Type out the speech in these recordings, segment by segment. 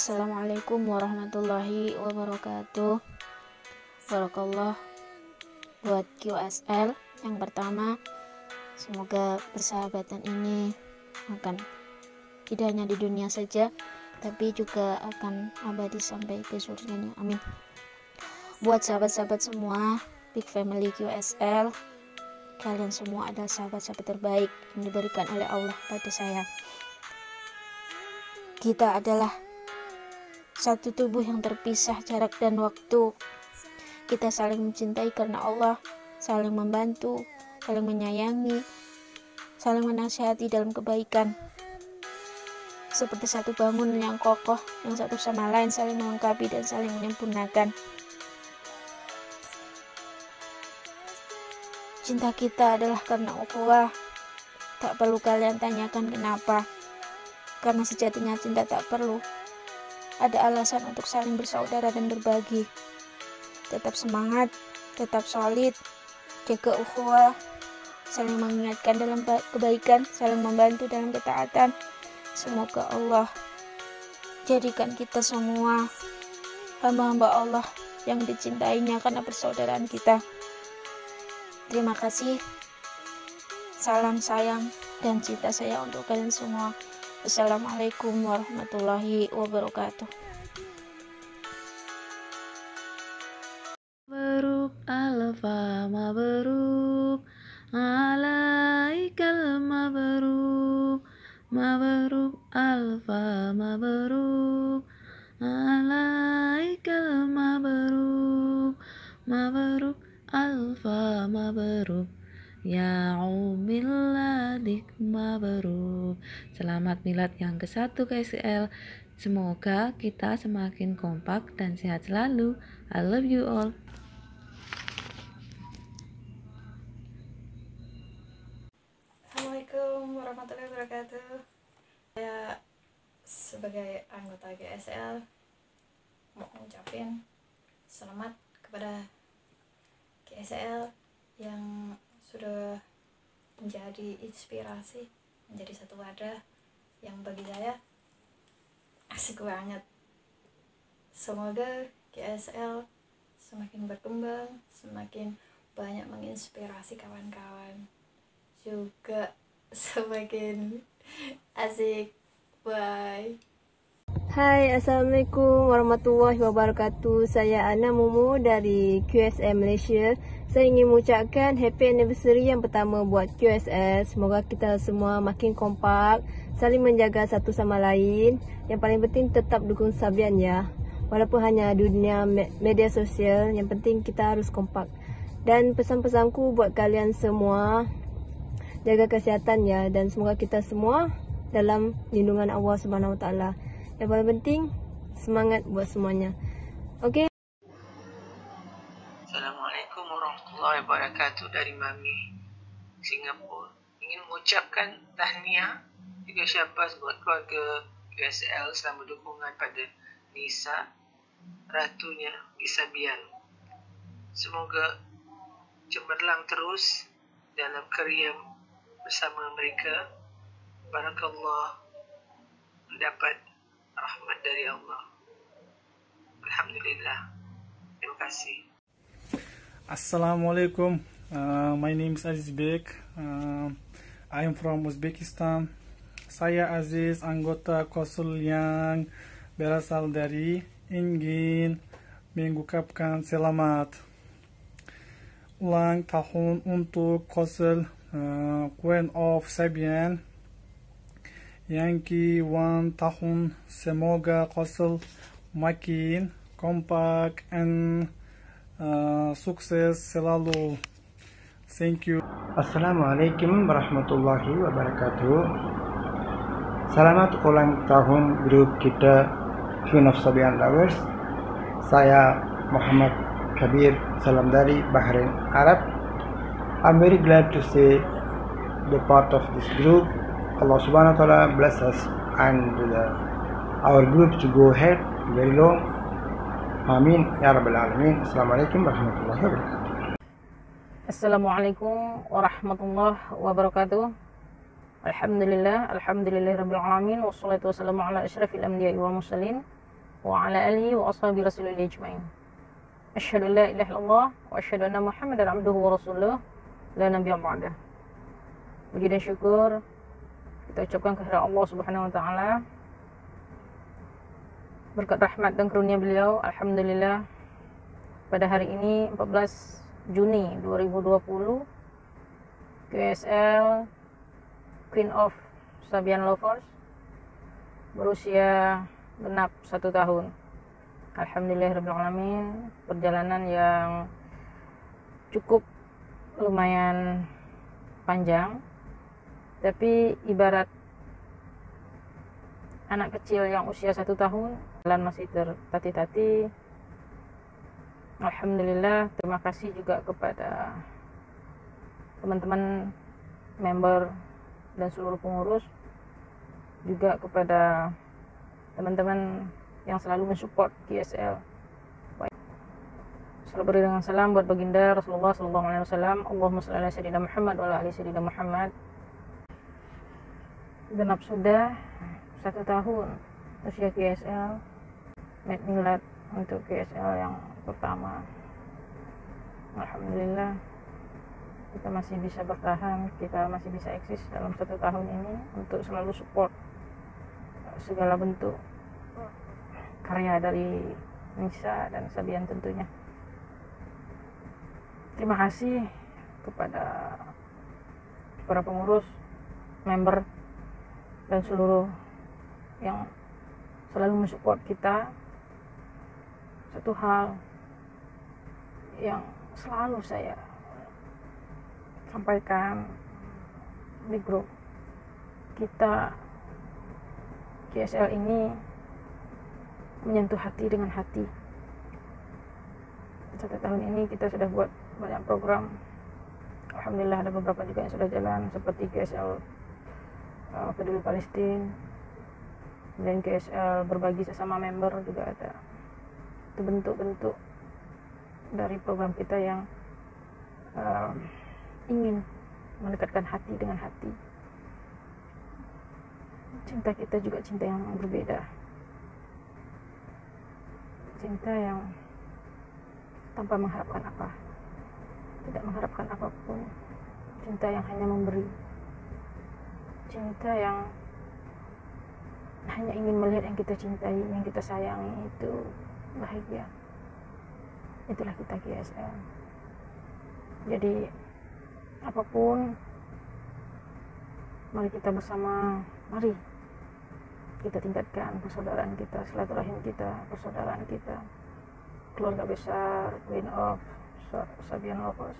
Assalamualaikum warahmatullahi wabarakatuh. Barakallah buat QSL. Yang pertama, semoga persahabatan ini akan tidak hanya di dunia saja, tapi juga akan abadi sampai ke surganya. Amin. Buat sahabat-sahabat semua, Big Family QSL, kalian semua adalah sahabat-sahabat terbaik yang diberikan oleh Allah pada saya. Kita adalah satu tubuh yang terpisah jarak dan waktu. Kita saling mencintai karena Allah, saling membantu, saling menyayangi, saling menasihati dalam kebaikan. Seperti satu bangunan yang kokoh, yang satu sama lain saling melengkapi dan saling menyempurnakan. Cinta kita adalah karena ukhuwah. Tak perlu kalian tanyakan kenapa, karena sejatinya cinta tak perlu ada alasan untuk saling bersaudara dan berbagi. Tetap semangat, tetap solid, jaga ukhuwah, saling mengingatkan dalam kebaikan, saling membantu dalam ketaatan. Semoga Allah jadikan kita semua hamba-hamba Allah yang dicintainya karena persaudaraan kita. Terima kasih. Salam sayang dan cinta saya untuk kalian semua. Assalamualaikum warahmatullahi wabarakatuh. Mabruk alfa mabruk alaikal mabruk mabruk alfa mabruk alaikal mabruk mabruk alfa mabruk ya umilladik mabruk. Selamat milad yang ke-1 KSL. Semoga kita semakin kompak dan sehat selalu. I love you all. Assalamualaikum warahmatullahi wabarakatuh. Saya sebagai anggota GSL mau ngucapin selamat kepada GSL yang sudah menjadi inspirasi, menjadi satu wadah yang bagi saya asik banget. Semoga GSL semakin berkembang, semakin banyak menginspirasi kawan-kawan, juga semakin asik. Bye. Hai, Assalamualaikum warahmatullahi wabarakatuh. Saya Ana Mumu dari QSL Malaysia. Saya ingin mengucapkan happy anniversary yang pertama buat QSL. Semoga kita semua makin kompak, saling menjaga satu sama lain. Yang paling penting tetap dukung Sabian ya. Walaupun hanya dunia media sosial, yang penting kita harus kompak. Dan pesan-pesanku buat kalian semua, jaga kesihatan ya, dan semoga kita semua dalam lindungan Allah Subhanahu Wa Taala. Yang paling penting semangat buat semuanya. Okey. Assalamualaikum warahmatullahi wabarakatuh dari Mami, Singapura. Ingin mengucapkan tahniah juga syabas buat keluarga QSL selama dukungan pada Nisa, ratunya di Sabian. Semoga cemerlang terus dalam kerja bersama mereka. Barakallah, mendapat rahmat dari Allah. Alhamdulillah. Terima kasih. Assalamualaikum. My name is Aziz Bek. I am from Uzbekistan. Saya Aziz, anggota Kosul yang berasal dari ingin mengucapkan selamat ulang tahun untuk Kosul Queen of Sabian yang ke-1 tahun. Semoga Kosul makin kompak and sukses selalu. Thank you. Assalamualaikum warahmatullahi wabarakatuh. Selamat ulang tahun grup kita Queen of Sabian Lovers. Saya Muhammad Kabir, salam dari Bahrain, Arab. I'm very glad to say the part of this group. Allah Subhanahu Wa Taala bless us and our group to go ahead very long. Amin ya rabbal alamin. Assalamualaikum warahmatullahi wabarakatuh. Assalamualaikum warahmatullahi wabarakatuh. Alhamdulillah, alhamdulillahirabbil alamin, wassalatu wassalamu ala asyrafil anbiya'i wal mursalin wa ala alihi wa ashabi rasulillah ajma'in. Asyhadu an la ilaha illallah wa asyhadu anna Muhammadan abduhu wa rasuluh la nabiyya ba'dah. Puji dan syukur kita ucapkan kehadirat Allah Subhanahu wa taala. Berkat rahmat dan karunia beliau, alhamdulillah pada hari ini 14 Juni 2020 QSL Queen of Sabian Lovers berusia genap 1 tahun. Alhamdulillahirrahmanirrahim, perjalanan yang cukup lumayan panjang, tapi ibarat anak kecil yang usia 1 tahun, jalan masih tertati-tati. Alhamdulillah, terima kasih juga kepada teman-teman member dan seluruh pengurus, juga kepada teman-teman yang selalu mensupport QSL. Selalu beri dengan salam buat baginda Rasulullah SAW. Allahumma shalli ala sayyidina Muhammad wa ala ali sayyidina Muhammad. Genap sudah 1 tahun usia QSL, milad untuk QSL yang pertama. Alhamdulillah kita masih bisa bertahan, kita masih bisa eksis dalam 1 tahun ini untuk selalu support segala bentuk karya dari Nisa dan Sabian tentunya. Terima kasih kepada para pengurus, member, dan seluruh yang selalu mensupport kita. Satu hal yang selalu saya sampaikan di grup kita, QSL ini menyentuh hati dengan hati. 1 tahun ini kita sudah buat banyak program. Alhamdulillah ada beberapa juga yang sudah jalan, seperti QSL Peduli Palestina dan QSL berbagi sesama member juga ada. Itu bentuk-bentuk dari program kita yang ingin mendekatkan hati dengan hati. Cinta kita juga cinta yang berbeda, cinta yang tanpa mengharapkan apa, tidak mengharapkan apapun, cinta yang hanya memberi, cinta yang hanya ingin melihat yang kita cintai, yang kita sayangi itu bahagia. Itulah kita QSL. Jadi apapun, mari kita bersama, mari kita tingkatkan persaudaraan kita, silaturahim kita, persaudaraan kita, keluarga besar Queen of Sabian Lovers.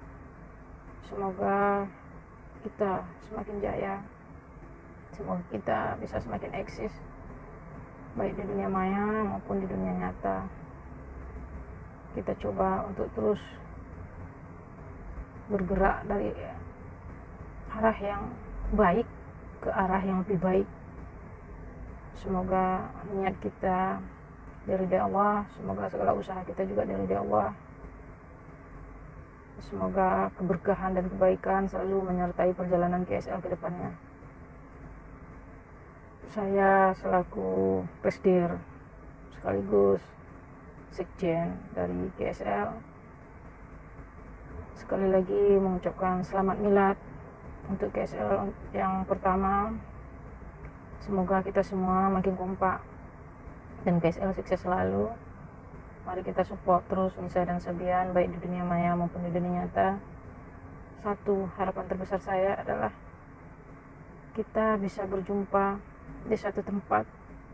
Semoga kita semakin jaya, semoga kita bisa semakin eksis baik di dunia maya maupun di dunia nyata. Kita coba untuk terus bergerak dari arah yang baik ke arah yang lebih baik. Semoga niat kita dari Allah, semoga segala usaha kita juga dari Allah. Semoga keberkahan dan kebaikan selalu menyertai perjalanan QSL ke depannya. Saya selaku Presdir sekaligus Sekjen dari QSL sekali lagi mengucapkan selamat milad untuk QSL yang pertama. Semoga kita semua makin kompak dan QSL sukses selalu. Mari kita support terus Nisa dan Sabian baik di dunia maya maupun di dunia nyata. Satu harapan terbesar saya adalah kita bisa berjumpa di satu tempat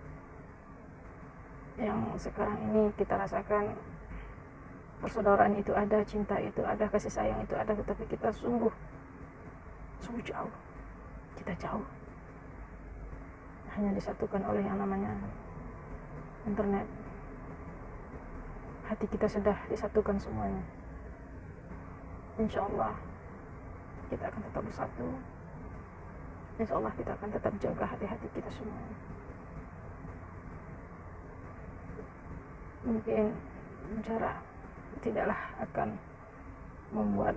yang sekarang ini kita rasakan persaudaraan itu ada, cinta itu ada, kasih sayang itu ada, tetapi kita sungguh jauh. Kita jauh. Hanya disatukan oleh yang namanya internet. Hati kita sudah disatukan semuanya. Insya Allah kita akan tetap bersatu. Insya Allah kita akan tetap jaga hati-hati kita semua. Mungkin jarak tidaklah akan membuat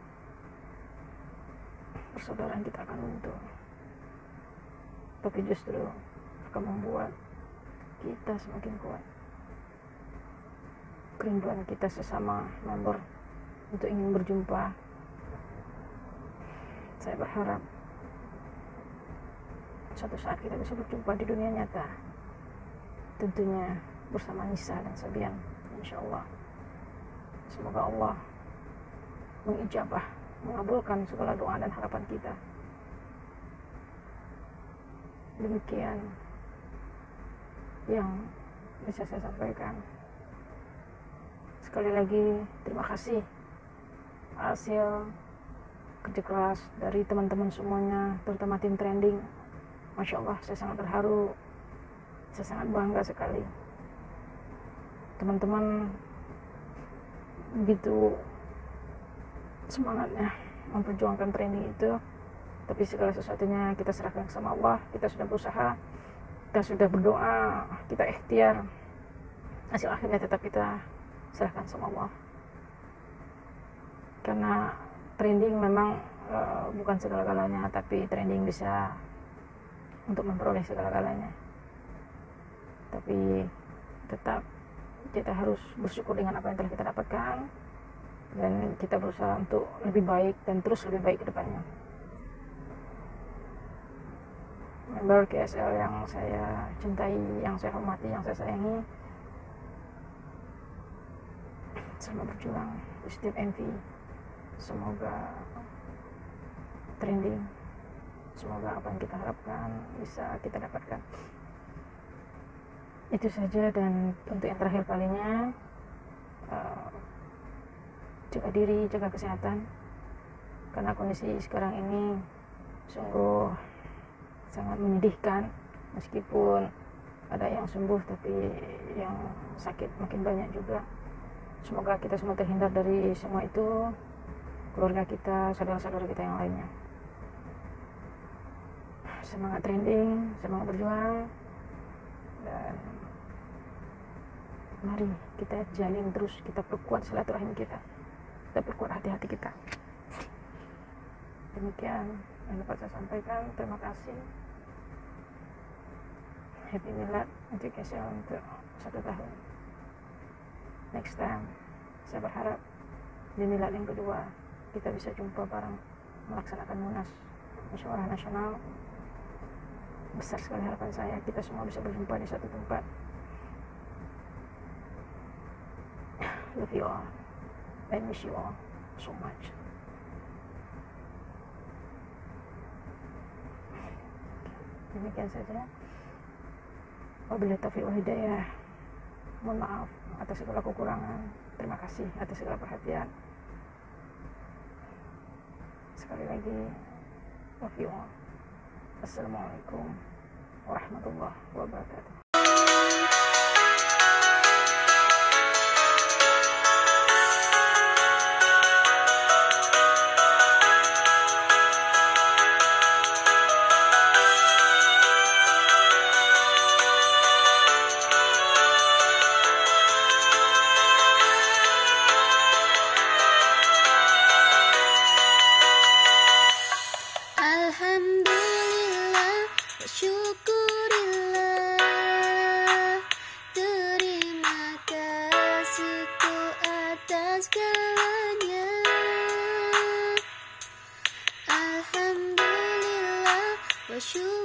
persaudaraan kita akan runtuh, tapi justru akan membuat kita semakin kuat. Kerinduan kita sesama member untuk ingin berjumpa, saya berharap suatu saat kita bisa berjumpa di dunia nyata, tentunya bersama Nisa dan Sabian, insya Allah. Semoga Allah mengijabah, mengabulkan segala doa dan harapan kita. Demikian yang bisa saya sampaikan. Sekali lagi terima kasih hasil kerja keras dari teman-teman semuanya, terutama tim trending. Masya Allah, saya sangat terharu, saya sangat bangga sekali. Teman-teman begitu semangatnya memperjuangkan trending itu, tapi segala sesuatunya kita serahkan sama Allah. Kita sudah berusaha, kita sudah berdoa, kita ikhtiar, hasil akhirnya tetap kita serahkan sama Allah. Karena trending memang bukan segala-galanya, tapi trending bisa untuk memperoleh segala-galanya. Tapi tetap kita harus bersyukur dengan apa yang telah kita dapatkan, dan kita berusaha untuk lebih baik dan terus lebih baik ke depannya. Member KSL yang saya cintai, yang saya hormati, yang saya sayangi, sama berjuang di setiap MV. Semoga trending, semoga apa yang kita harapkan bisa kita dapatkan. Itu saja, dan untuk yang terakhir kalinya, jaga diri, jaga kesehatan, karena kondisi sekarang ini sungguh sangat menyedihkan. Meskipun ada yang sembuh, tapi yang sakit makin banyak juga. Semoga kita semua terhindar dari semua itu, keluarga kita, saudara-saudara kita yang lainnya. Semangat trending, semangat berjuang, dan mari kita jalin terus, kita perkuat silaturahim kita perkuat hati-hati kita. Demikian yang dapat saya sampaikan. Terima kasih. Happy Milad untuk KSL untuk 1 tahun. Next time, saya berharap di Milad yang kedua kita bisa jumpa bareng melaksanakan Munas Musyawarah Nasional. Besar sekali harapan saya kita semua bisa berjumpa di satu tempat. Love you all. I miss you all so much. Demikian saja. Wabillahi taufiq wal hidayah. Mohon maaf atas segala kekurangan. Terima kasih atas segala perhatian. Sekali lagi, love you all. Assalamualaikum warahmatullahi wabarakatuh. Alhamdulillah, syukurillah, terima kasihku atas segalanya. Alhamdulillah, syukurillah.